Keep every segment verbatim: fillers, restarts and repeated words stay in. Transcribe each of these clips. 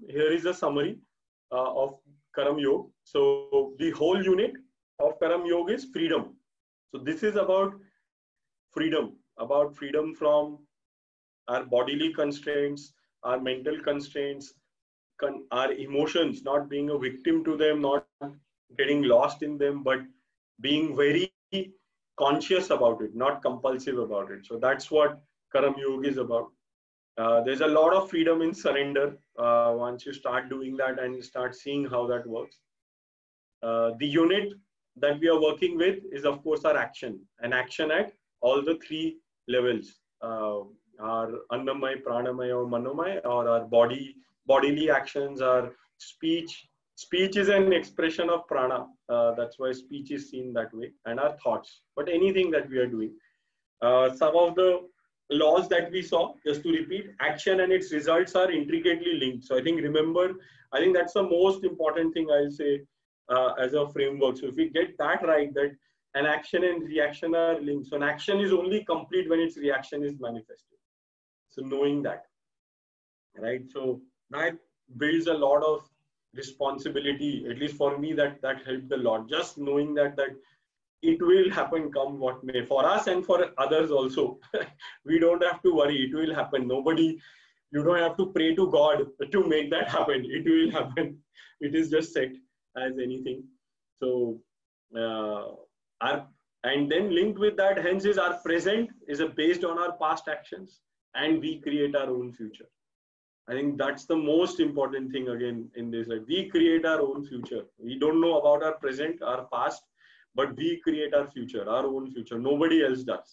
here is a summary uh, of Karam Yoga. So the whole unit of Karam Yoga is freedom. So this is about freedom, about freedom from our bodily constraints, our mental constraints, con our emotions, not being a victim to them, not getting lost in them, but being very conscious about it, not compulsive about it. So that's what Karam Yoga is about. Uh, there's a lot of freedom in surrender uh, once you start doing that and you start seeing how that works. Uh, the unit that we are working with is, of course, our action, an action at all the three levels, uh, our Annamaya, Pranamaya, or Manomaya, or our body, bodily actions, our speech. Speech is an expression of prana. Uh, that's why speech is seen that way, and our thoughts. But anything that we are doing. Uh, some of the laws that we saw, just to repeat, action and its results are intricately linked. So I think, remember, I think that's the most important thing I'll say uh, as a framework. So if we get that right, that an action and reaction are linked. So an action is only complete when its reaction is manifested. So knowing that, right? So that builds a lot of responsibility, at least for me, that that helped a lot. Just knowing that that it will happen, come what may, for us and for others also. We don't have to worry, it will happen. Nobody, you don't have to pray to God to make that happen. It will happen. It is just set as anything. So uh, our, and then linked with that, hence, is our present is based on our past actions, and we create our own future. I think that's the most important thing again in this. Like, we create our own future. We don't know about our present, our past, but we create our future, our own future. Nobody else does.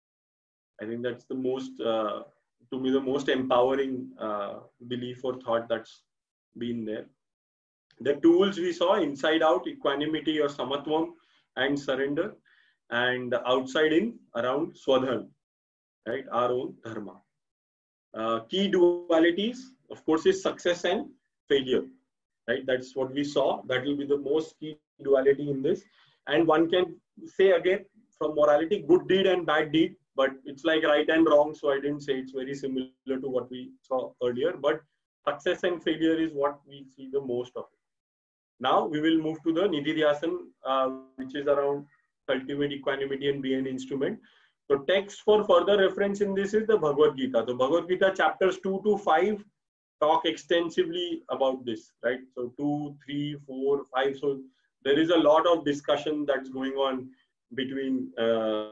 I think that's the most, uh, to me, the most empowering uh, belief or thought that's been there. The tools we saw: inside out, equanimity or samatvam, and surrender, and outside in, around swadharma, right? Our own dharma. Uh, key dualities, of course, is success and failure, right? That's what we saw. That will be the most key duality in this. And one can say again from morality, good deed and bad deed, but it's like right and wrong. So I didn't say, it's very similar to what we saw earlier, but success and failure is what we see the most of it. Now we will move to the Nididhyasan, uh, which is around ultimate equanimity and be an instrument. So text for further reference in this is the Bhagavad Gita. So Bhagavad Gita chapters two to five talk extensively about this, right? So two, three, four, five. So there is a lot of discussion that's going on between uh,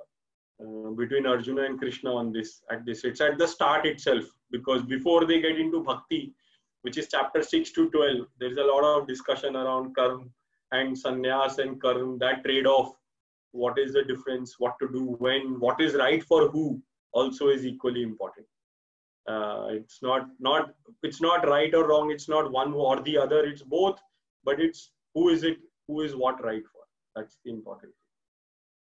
uh, between Arjuna and Krishna on this. At this, it's at the start itself, because before they get into bhakti, which is chapter six to twelve, there is a lot of discussion around karma and sannyas and karma, that trade-off. What is the difference? What to do when? What is right for who? Also is equally important. Uh, it's not not it's not right or wrong. It's not one or the other. It's both. But it's who is it? Who is what right for? That's the important thing.